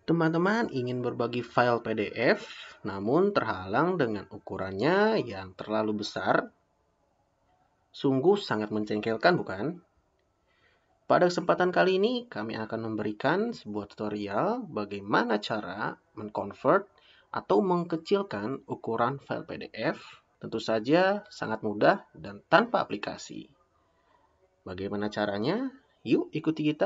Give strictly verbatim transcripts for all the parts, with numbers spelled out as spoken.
Teman-teman ingin berbagi file P D F, namun terhalang dengan ukurannya yang terlalu besar? Sungguh sangat mencengkelkan, bukan? Pada kesempatan kali ini, kami akan memberikan sebuah tutorial bagaimana cara mengconvert atau mengkecilkan ukuran file P D F. Tentu saja sangat mudah dan tanpa aplikasi. Bagaimana caranya? Yuk ikuti kita.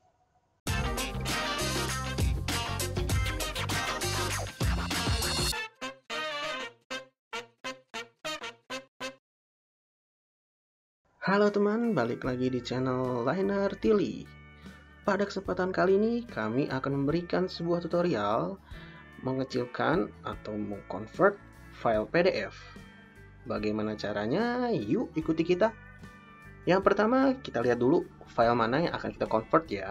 Halo teman, balik lagi di channel Liner Tilly. Pada kesempatan kali ini, kami akan memberikan sebuah tutorial mengecilkan atau mengconvert file P D F. Bagaimana caranya? Yuk ikuti kita. Yang pertama, kita lihat dulu file mana yang akan kita convert ya.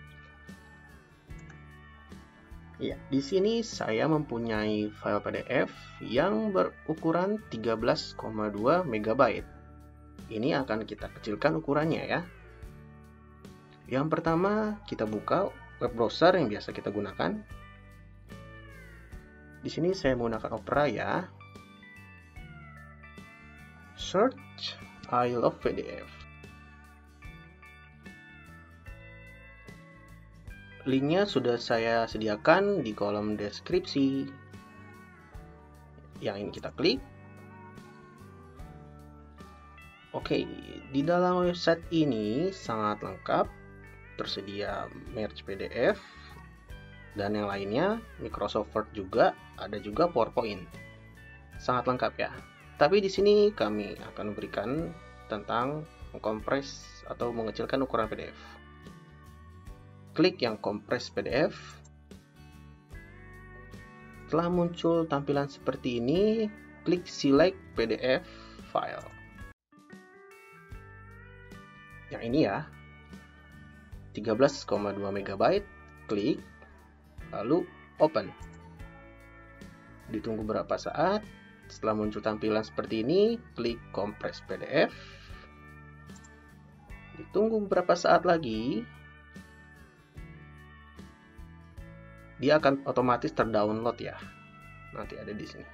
Ya, di sini saya mempunyai file P D F yang berukuran tiga belas koma dua megabyte. Ini akan kita kecilkan ukurannya ya. Yang pertama, kita buka web browser yang biasa kita gunakan. Di sini saya menggunakan Opera ya. Search I love P D F. Linknya sudah saya sediakan di kolom deskripsi. Yang ini kita klik. Oke, di dalam website ini sangat lengkap, tersedia merge P D F dan yang lainnya, Microsoft Word juga, ada juga PowerPoint. Sangat lengkap ya. Tapi di sini kami akan memberikan tentang mengkompres atau mengecilkan ukuran P D F. Klik yang kompres P D F. Setelah muncul tampilan seperti ini, klik select P D F file. Yang ini ya, tiga belas koma dua megabyte, klik, lalu open. Ditunggu beberapa saat, setelah muncul tampilan seperti ini, klik kompres P D F. Ditunggu beberapa saat lagi, dia akan otomatis terdownload ya. Nanti ada di sini.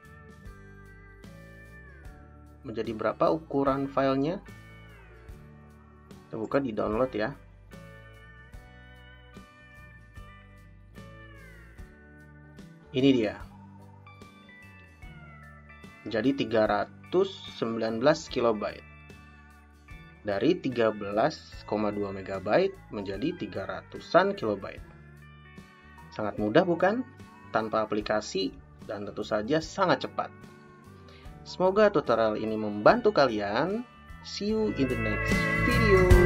Menjadi berapa ukuran filenya? Kita buka di download ya. Ini dia. Jadi tiga ratus sembilan belas kilobyte. Dari tiga belas koma dua megabyte menjadi tiga ratusan kilobyte. Sangat mudah bukan? Tanpa aplikasi dan tentu saja sangat cepat. Semoga tutorial ini membantu kalian. See you in the next video.